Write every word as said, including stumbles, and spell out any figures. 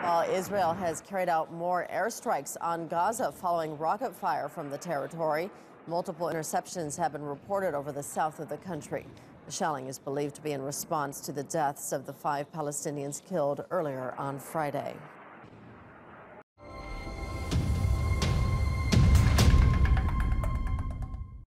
While Israel has carried out more airstrikes on Gaza following rocket fire from the territory, multiple interceptions have been reported over the south of the country. The shelling is believed to be in response to the deaths of the five Palestinians killed earlier on Friday.